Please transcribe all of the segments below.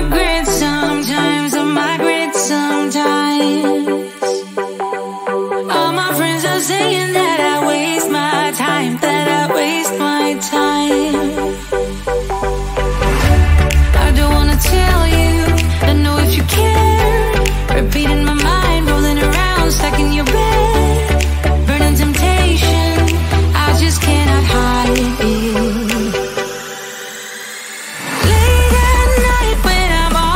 regret sometimes, I migrate sometimes. All my friends are saying that I waste my time, that I waste my time. I don't wanna tell you, I know if you care. Repeating my mind, rolling around, stuck in your bed. Burning temptation, I just cannot hide it. Late at night when I'm all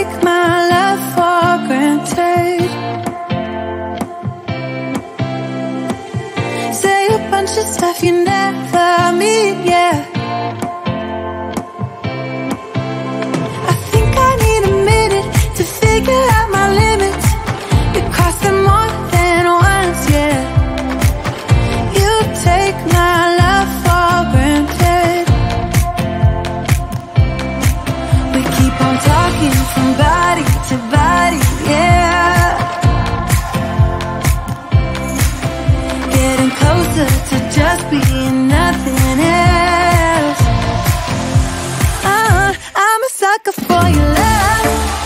take my love for granted. Say a bunch of stuff you never mean, yeah. I think I need a minute to figure out my limits. We crossed them more than once, yeah. You take my love for granted. We keep on talking from body to body, yeah. Getting closer to just being nothing else. I'm a sucker for your love,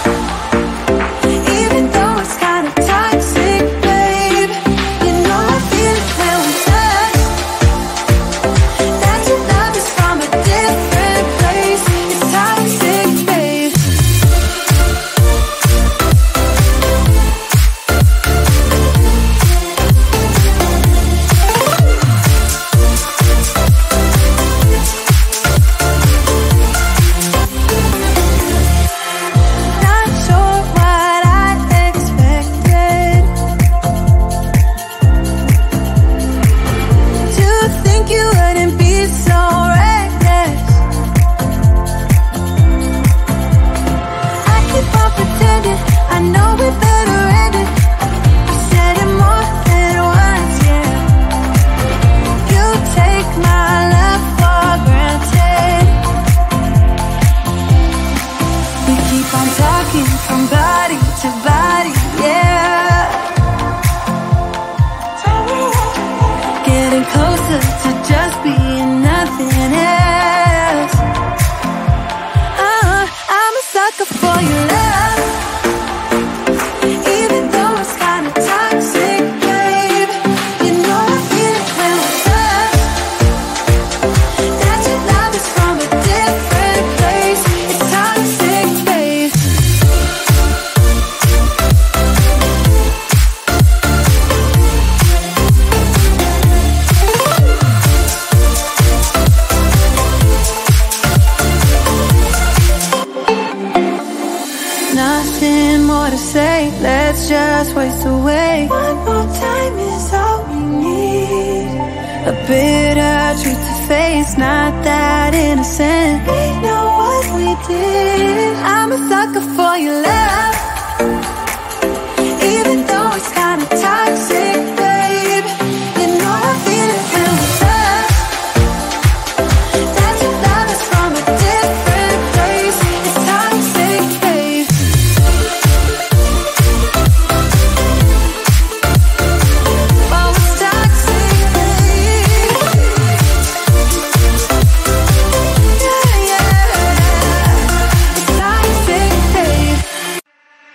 even though it's kinda toxic, babe. You know I feel it when we touch, that your love is from a different place. It's toxic, babe. Not sure what I expected. To think you wouldn't be so reckless. I keep on pretending I know we better end it. I said it more than once, yeah. You take my love for granted. We keep on talking from body to body, yeah. Getting closer to just being nothing else. I'm a sucker for your love, even though it's kinda toxic, babe. You know I feel it when we touch, that your love is from a different place. It's toxic, babe. Nothing more to say, let's just waste away. One more time is all we need. A bitter truth to face, not that innocent. We know what we did. I'm a sucker for your love, even though it's kinda toxic, babe. You know I feel it when we touch, that your love is from a different place. It's toxic, babe. Oh, it's toxic, babe. Yeah, yeah. It's toxic, babe.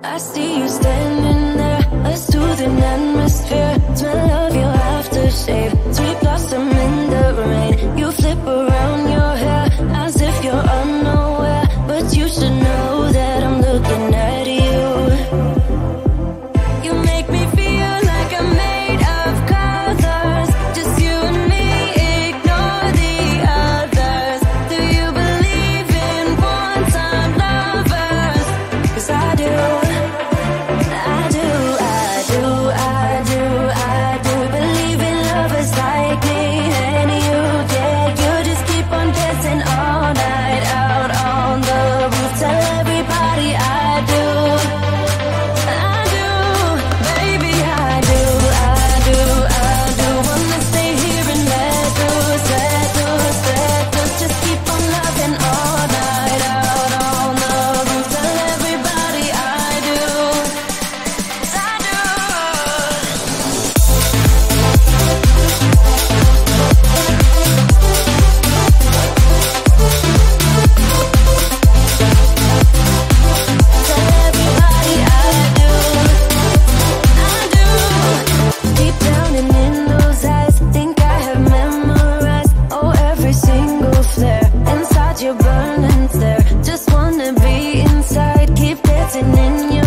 I see you standing there, a soothing atmosphere. Smell of your aftershave, sweet blossom in the rain. You flip around your hair as if you're unaware, but you should know that I'm looking at you. You make me feel like I'm made of colors, just you and me, ignore the others. Do you believe in one-time lovers? 'Cause I do. Believe in lovers like me and you, yeah. You just keep on dancing all night out on the roof. Tell everybody I do, baby, I do. Wanna stay here and let loose, just keep on loving all night out on the roof. Tell everybody I do, 'cause I do. Deep down and in those eyes, think I have memorized, oh, every single flare. Inside you're burning there, just wanna be inside. Keep dancing in your